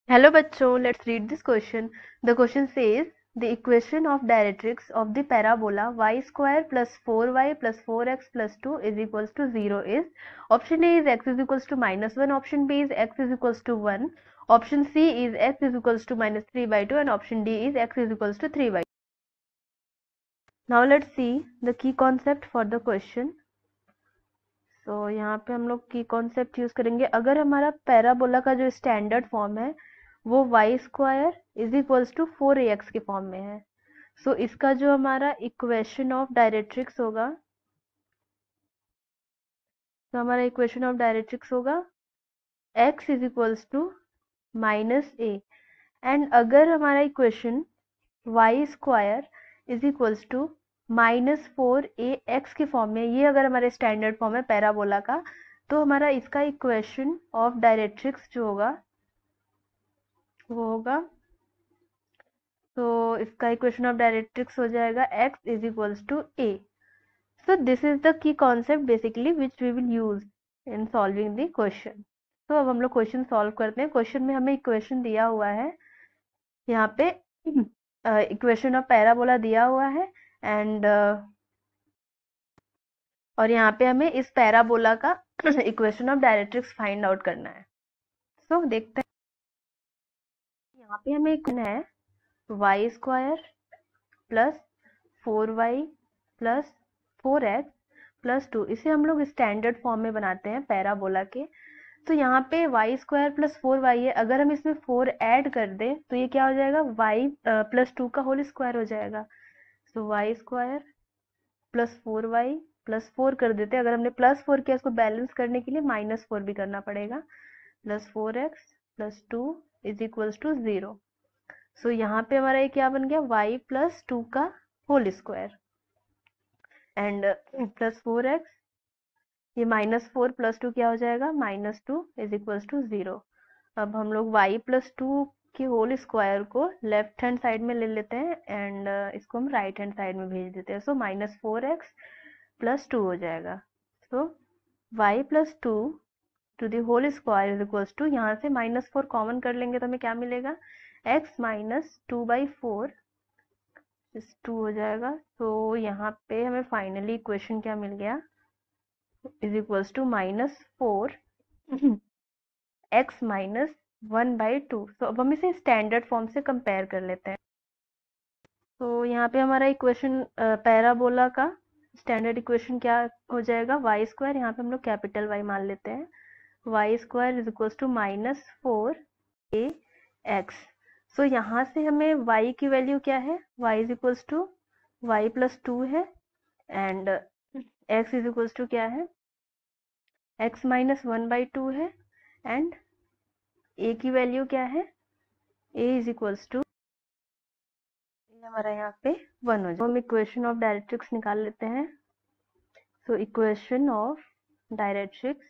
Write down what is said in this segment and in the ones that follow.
Hello bachcho, let's read this question. The question says the equation of directrix of the parabola y square plus 4y plus 4x plus 2 is equals to 0 is option A is x is equals to minus 1, option B is x is equals to 1, option C is x is equals to minus 3 by 2 and option D is x is equals to 3 by 2. Now let's see the key concept for the question. तो यहाँ पे हम लोग की concept use करेंगे. अगर हमारा parabola का जो स्टैंडर्ड फॉर्म है वो y square is equals to 4ax के फॉर्म में है. सो इसका जो हमारा इक्वेशन ऑफ डायरेक्ट्रिक्स होगा, तो हमारा इक्वेशन ऑफ डायरेक्ट्रिक्स होगा x is equals to minus a. And अगर हमारा equation y square is equals to -4ax के फॉर्म में, ये अगर हमारे स्टैंडर्ड फॉर्म है पैराबोला का, तो हमारा इसका इक्वेशन ऑफ डायरेक्ट्रिक्स जो होगा वो होगा, तो इसका इक्वेशन ऑफ डायरेक्ट्रिक्स हो जाएगा x is equals to a. So this is the key concept basically which we will use in solving the question. तो अब हम लोग क्वेश्चन सॉल्व करते हैं. क्वेश्चन में हमें इक्वेशन दिया हुआ है, यहाँ पे इक्वेशन ऑफ पैराबोला दिया हुआ है एंड और यहाँ पे हमें इस पैराबोला का equation of directrix find out करना है. सो देखते हैं. यहाँ पे हमें है y square plus 4y plus 4x plus 2. इसे हम लोग स्टैंडर्ड फॉर्म में बनाते हैं पैराबोला के. तो यहाँ पे वाई स्क्वायर प्लस 4y है, अगर हम इसमें 4 ऐड कर दें तो ये क्या हो जाएगा, y प्लस 2 का होल स्क्वायर हो जाएगा. So y square plus 4y plus 4 कर देते हैं. अगर हमने प्लस 4 किया, इसको बैलेंस करने के लिए -4 भी करना पड़ेगा. Plus 4x plus 2 is equals to 0. So यहाँ पे हमारा ये क्या बन गया, y प्लस 2 का whole square and plus 4x, ये -4 प्लस 2 क्या हो जाएगा, -2 इज इक्वल्स टू 0. अब हम लोग y प्लस 2 के होल स्क्वायर को लेफ्ट हैंड साइड में ले लेते हैं एंड इसको हम राइट हैंड साइड में भेज देते हैं. सो -4x प्लस 2 हो जाएगा. So y plus 2 to the whole square is equals to, यहाँ से -4 कॉमन कर लेंगे तो हमें क्या मिलेगा, x माइनस 2/4 इस 2 हो जाएगा. तो यहाँ पे हमें फाइनली इक्वेशन क्या मिल गया, is equals to -4 x minus 1/2. तो अब हम इसे स्टैंडर्ड फॉर्म से कंपेयर कर लेते हैं. तो यहाँ पे हमारा इक्वेशन पैराबोला का स्टैंडर्ड इक्वेशन क्या हो जाएगा, वाई स्क्वायर, यहाँ पे हम लोग कैपिटल वाई मान लेते हैं, y square is equals to -4ax. So यहाँ से हमें y की वैल्यू क्या है, y is equals to y plus 2 है and x is equals to क्या है, x माइनस 1/2 है एंड a की वैल्यू क्या है, a इज इक्वल्स टू, हमारा यहाँ पे 1 हो जाए. हम इक्वेशन ऑफ डायरेक्ट्रिक्स निकाल लेते हैं. So equation of directrix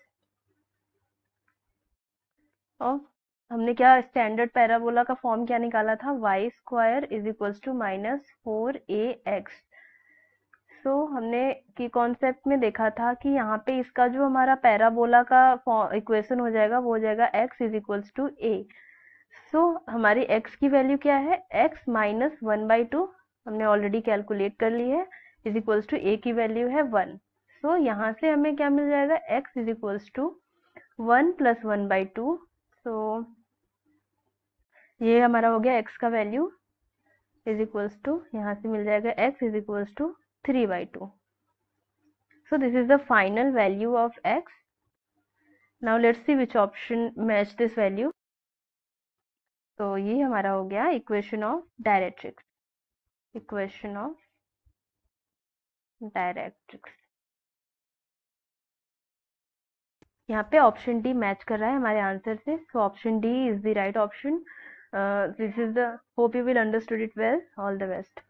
of, हमने क्या स्टैंडर्ड पैराबोला का फॉर्म क्या निकाला था, y square is equals to -4ax. So हमने की कॉन्सेप्ट में देखा था कि यहाँ पे इसका जो हमारा पैराबोला का इक्वेशन हो जाएगा वो हो जाएगा x is equals to a. So हमारी x की वैल्यू क्या है, x माइनस 1/2 हमने ऑलरेडी कैलकुलेट कर ली है, इज इक्वल्स टू a की वैल्यू है 1. सो यहाँ से हमें क्या मिल जाएगा, x is equals to 1 plus 1/2. So ये हमारा हो गया x का वैल्यू इज इक्वल्स टू, यहाँ से मिल जाएगा x is equals to 3/2. So this is the final value of x. Now let's see which option match this value. तो ये हमारा हो गया equation of directrix, equation of directrix. यहाँ पे ऑप्शन डी मैच कर रहा है हमारे आंसर से. So option D is the right option. This is the, hope you will understood it well. All the best.